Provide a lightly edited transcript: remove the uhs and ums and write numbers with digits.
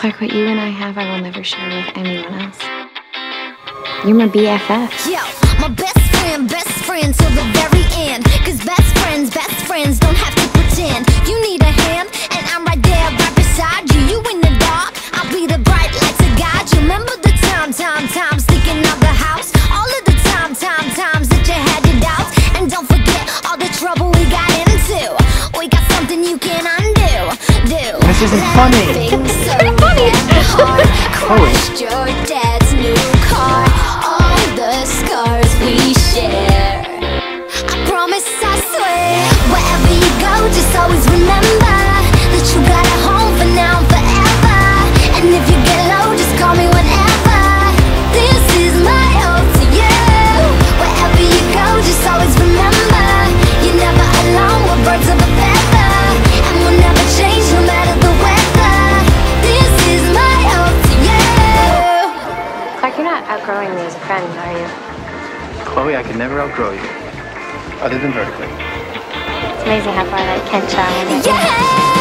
Clark, what you and I have, I will never share with anyone else. You're my BFF. Yo, my best friend till the very end. Cause best friends don't have to pretend. You need a hand, and I'm right there, right beside you. You in the dark, I'll be the bright light to guide you. Remember the times sneaking out the house. All of the times that you had your doubts. And don't forget all the trouble we got into. We got something you can undo. This isn't funny. It's pretty funny. Crushed your dad's new car. All the scars we share. I promise, I swear. Wherever you go, just always remember that you got a home for now and forever. And if you get low, just call me whenever. This is my ode to you. Wherever you go, just always remember you're never alone. We're birds of a feather, and we'll never change no matter the weather. This is my ode to you. Clark, you're not outgrowing me as a friend, are you? Chloe, I could never outgrow you. Other than vertically. It's amazing how far that can travel. Yeah.